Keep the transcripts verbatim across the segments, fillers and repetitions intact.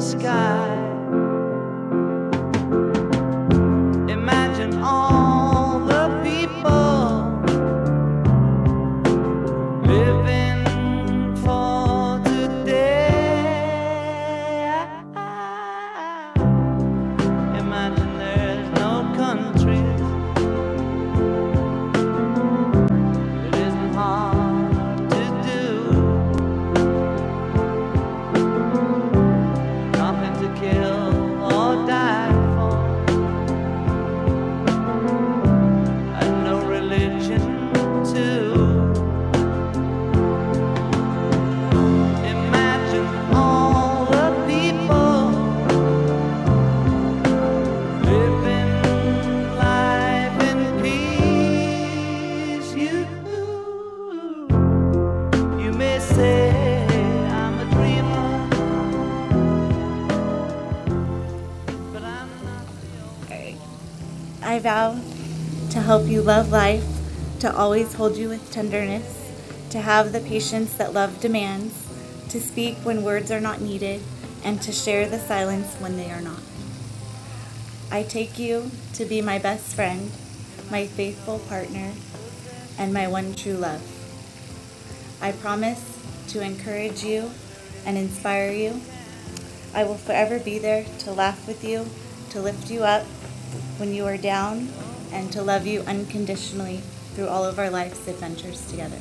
sky. Imagine all the people living for today. Imagine there's no countries. It isn't hard to do. Nothing to kill or die for, and no religion too. Imagine all the people living life in peace. You, you may say I'm a dreamer, but I'm not the only. I vow to help you love life, to always hold you with tenderness, to have the patience that love demands, to speak when words are not needed, and to share the silence when they are not. I take you to be my best friend, my faithful partner, and my one true love. I promise to encourage you and inspire you. I will forever be there to laugh with you, to lift you up when you are down, and to love you unconditionally through all of our life's adventures together.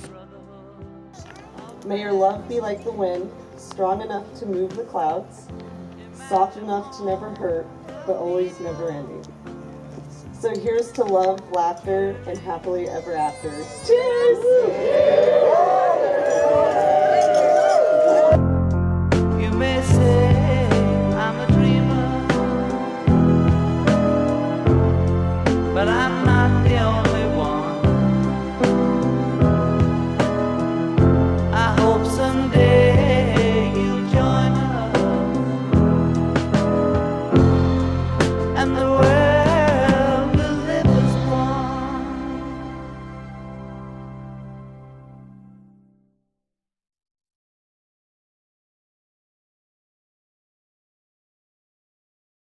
May your love be like the wind, strong enough to move the clouds, soft enough to never hurt, but always never ending. So here's to love, laughter, and happily ever after. Cheers!